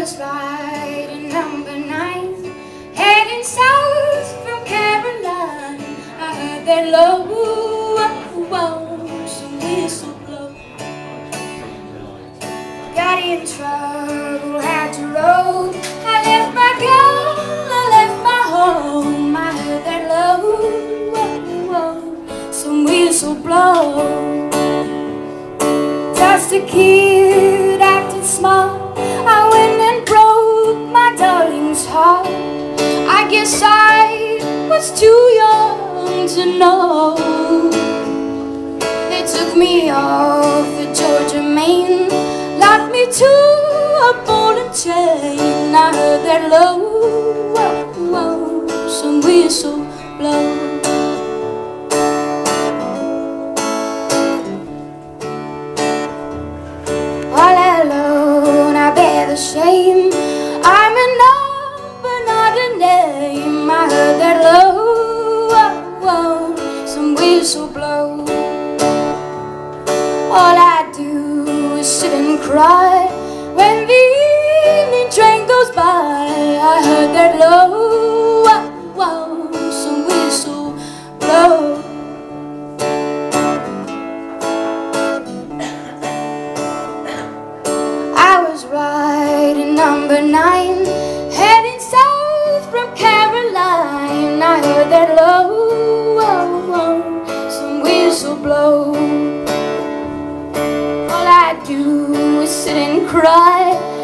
was riding number 9, heading south from Caroline. I heard that low, some whistle blow. Got in trouble, had to roll. I left my girl, I left my home. I heard that low, some whistle blow. Just a kid, acted smart. I went and broke my darling's heart. I guess I was too young to know. They took me off the Georgia main, locked me to a ball and chain. I heard that low, some whistle blow. All alone I bear the shame. I'm a number, not a name. I heard that low, some whistle blow. All I do is sit and cry when the evening train goes by. I heard that low, some whistle blow. I was riding number 9, heading south from Caroline. I heard that low, some whistle blow. All I do is sit and cry